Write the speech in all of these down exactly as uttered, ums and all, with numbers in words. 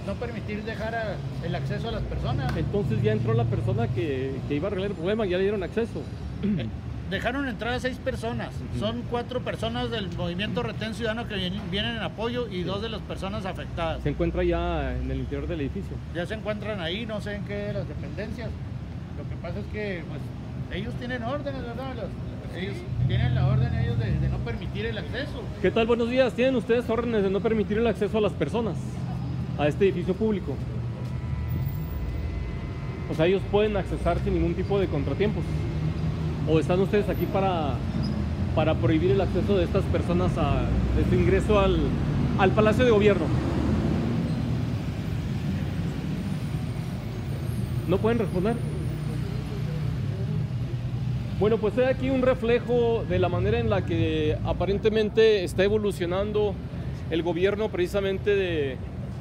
no permitir dejar a, el acceso a las personas. Entonces ya entró la persona que, que iba a arreglar el problema, ya le dieron acceso. Eh, dejaron entrar a seis personas, uh-huh. Son cuatro personas del movimiento Retén Ciudadano que vienen, vienen en apoyo y sí. Dos de las personas afectadas. ¿Se encuentra ya en el interior del edificio? Ya se encuentran ahí, no sé en qué de las dependencias. Lo que pasa es que pues, ellos tienen órdenes, ¿verdad? Los, ellos tienen la orden ellos de, de no permitir el acceso. ¿Qué tal? Buenos días. ¿Tienen ustedes órdenes de no permitir el acceso a las personas a este edificio público? O sea, ellos pueden accesar sin ningún tipo de contratiempos. ¿O están ustedes aquí para, para prohibir el acceso de estas personas a este ingreso al, al Palacio de Gobierno? ¿No pueden responder? Bueno, pues hay aquí un reflejo de la manera en la que aparentemente está evolucionando el gobierno precisamente de,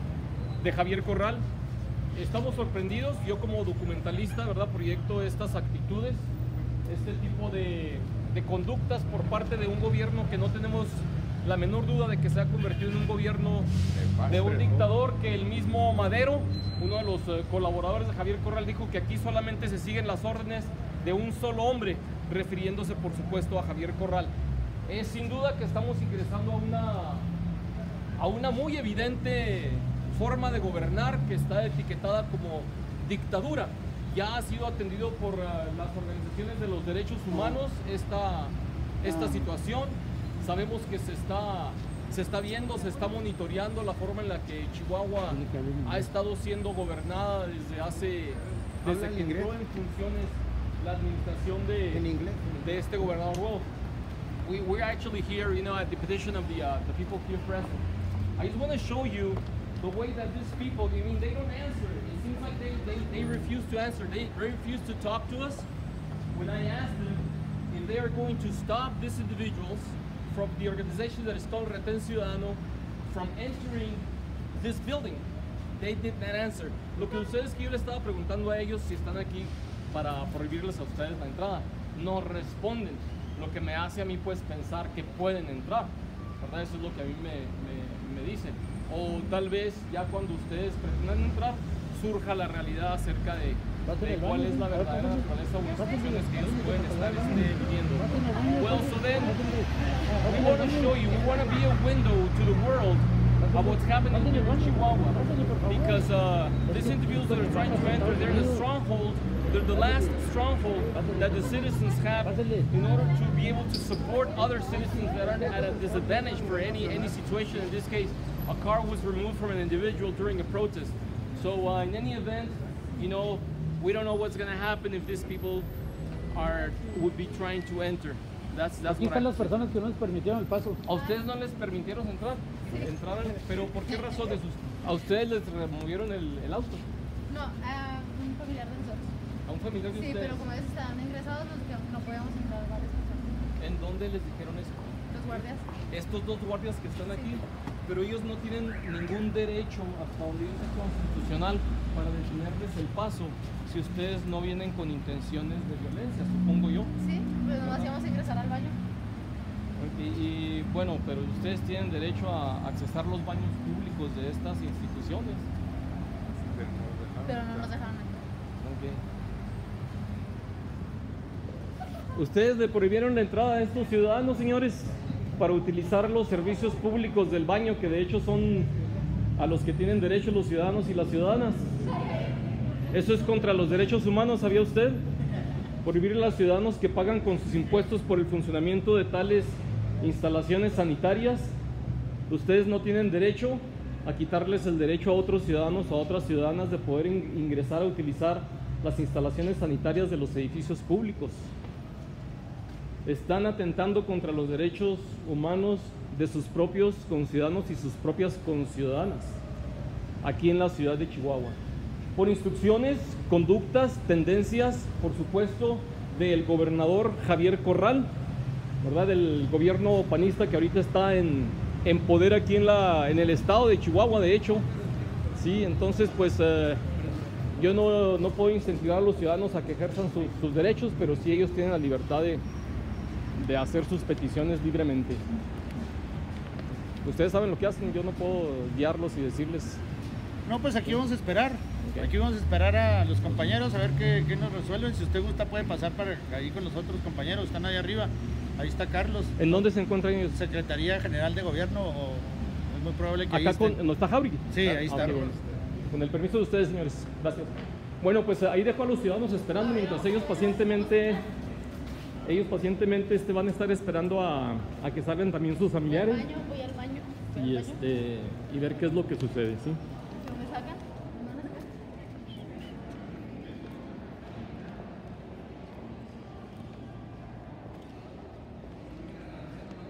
de Javier Corral. Estamos sorprendidos, yo como documentalista, ¿verdad?, proyecto estas actitudes, este tipo de, de conductas por parte de un gobierno que no tenemos la menor duda de que se ha convertido en un gobierno de un dictador, que el mismo Madero, uno de los eh, colaboradores de Javier Corral, dijo que aquí solamente se siguen las órdenes de un solo hombre, refiriéndose por supuesto a Javier Corral. Es sin duda que estamos ingresando a una, a una muy evidente forma de gobernar que está etiquetada como dictadura. Ya ha sido atendido por uh, las organizaciones de los derechos humanos esta, esta situación. Sabemos que se está, se está viendo, se está monitoreando la forma en la que Chihuahua ha estado siendo gobernada desde hace, desde que entró en funciones la administración de, de este gobernador. Well, we, we're actually here, you know, at the petition of the, uh, the people here present. I just want to show you the way that these people, I mean, they don't answer. It seems like they, they, they refuse to answer. They refuse to talk to us. When I asked them if they are going to stop these individuals from the organization that is called Retén Ciudadano from entering this building, they did not answer. Lo que sucede es que yo le estaba preguntando a ellos si están aquí para prohibirles a ustedes la entrada. No responden, lo que me hace a mí pues pensar que pueden entrar, ¿verdad? Eso es lo que a mí me, me, me dicen. O tal vez ya cuando ustedes pretendan entrar surja la realidad acerca de, de cuál es la verdadera naturaleza o instrucciones que ellos pueden estar este, viviendo. Well, so then we want to show you, we want to be a window to the world of what's happening here in Chihuahua, because uh, these individuals that are trying to enter, they're the stronghold, they're the last stronghold that the citizens have in order to be able to support other citizens that are at a disadvantage for any, any situation. In this case, a car was removed from an individual during a protest. So uh, in any event, you know, we don't know what's going to happen if these people are would be trying to enter. That's, that's Aquí están las personas que no les permitieron el paso. ¿A ustedes no les permitieron entrar? Sí. ¿Entraron? ¿Pero por qué razón de sus... ¿A ustedes les removieron el, el auto? No, a un familiar de nosotros. ¿A un familiar de Sí, ustedes? pero como ellos estaban ingresados, nos dijeron que no podíamos entrar varias personas. ¿En dónde les dijeron eso? Los guardias. Estos dos guardias que están aquí, pero ellos no tienen ningún derecho, hasta donde dice constitucional, para detenerles el paso si ustedes no vienen con intenciones de violencia, supongo yo. Sí, pues no hacíamos ingresar al baño. Y, y bueno, pero ustedes tienen derecho a accesar los baños públicos de estas instituciones. Pero no nos dejaron entrar. Okay. ¿Ustedes le prohibieron la entrada a estos ciudadanos, señores, para utilizar los servicios públicos del baño, que de hecho son a los que tienen derecho los ciudadanos y las ciudadanas? ¿Eso es contra los derechos humanos, sabía usted? Prohibirle a los ciudadanos que pagan con sus impuestos por el funcionamiento de tales instalaciones sanitarias. Ustedes no tienen derecho a quitarles el derecho a otros ciudadanos o a otras ciudadanas de poder in- ingresar a utilizar las instalaciones sanitarias de los edificios públicos. Están atentando contra los derechos humanos de sus propios conciudadanos y sus propias conciudadanas aquí en la ciudad de Chihuahua, por instrucciones, conductas, tendencias, por supuesto, del gobernador Javier Corral, ¿verdad? Del gobierno panista que ahorita está en, en poder aquí en, la, en el estado de Chihuahua, de hecho. Sí, entonces, pues, eh, yo no, no puedo incentivar a los ciudadanos a que ejerzan sus, sus derechos, pero sí ellos tienen la libertad de, de hacer sus peticiones libremente. Ustedes saben lo que hacen, yo no puedo guiarlos y decirles No, pues aquí vamos a esperar. Ok. Aquí vamos a esperar a los compañeros a ver qué, qué nos resuelven. Si usted gusta puede pasar para ahí con los otros compañeros, están ahí arriba. Ahí está Carlos, ¿En dónde se encuentran ellos? Secretaría General de Gobierno, o es muy probable que ahí Acá esté. con, ¿no está Jauregui? Sí, ahí está. ok, bueno. Con el permiso de ustedes, señores. Gracias. Bueno, pues ahí dejo a los ciudadanos esperando mientras ellos pacientemente, ellos pacientemente este, van a estar esperando a, a que salgan también sus Voy al familiares baño, voy al baño. voy y, al baño. este, y ver qué es lo que sucede, ¿sí?